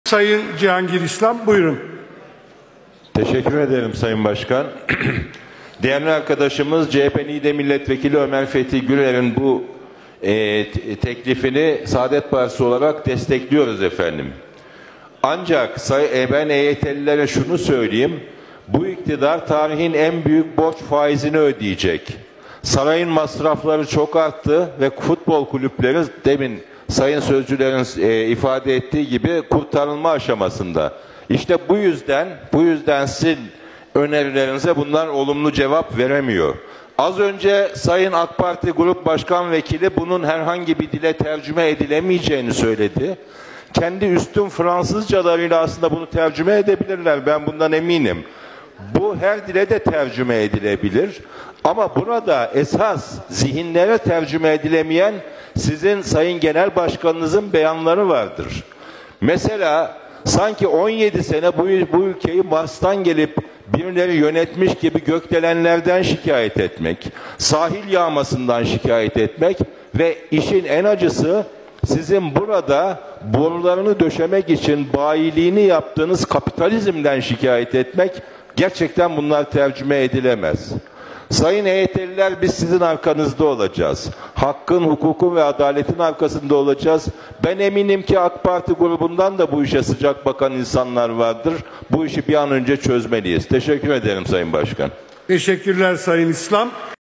Sayın Cihangir İslam, buyurun. Teşekkür ederim Sayın Başkan. Değerli arkadaşımız CHP Niğde Milletvekili Ömer Fethi Gürer'in bu teklifini Saadet Partisi olarak destekliyoruz efendim. Ancak ben EYT'lilere şunu söyleyeyim. Bu iktidar tarihin en büyük borç faizini ödeyecek. Sarayın masrafları çok arttı ve futbol kulüpleri demin sayın sözcülerin ifade ettiği gibi kurtarılma aşamasında. İşte bu yüzden sizin önerilerinize bunlar olumlu cevap veremiyor. Az önce Sayın AK Parti Grup Başkan Vekili bunun herhangi bir dile tercüme edilemeyeceğini söyledi. Kendi üstün Fransızcalarıyla aslında bunu tercüme edebilirler. Ben bundan eminim. Bu her dile de tercüme edilebilir. Ama burada esas zihinlere tercüme edilemeyen sizin Sayın Genel Başkanınızın beyanları vardır. Mesela sanki 17 sene bu ülkeyi Mars'tan gelip birileri yönetmiş gibi gökdelenlerden şikayet etmek, sahil yağmasından şikayet etmek ve işin en acısı sizin burada borularını döşemek için bayiliğini yaptığınız kapitalizmden şikayet etmek, gerçekten bunlar tercüme edilemez. Sayın EYT'liler, biz sizin arkanızda olacağız. Hakkın, hukukun ve adaletin arkasında olacağız. Ben eminim ki AK Parti grubundan da bu işe sıcak bakan insanlar vardır. Bu işi bir an önce çözmeliyiz. Teşekkür ederim Sayın Başkan. Teşekkürler Sayın İslam.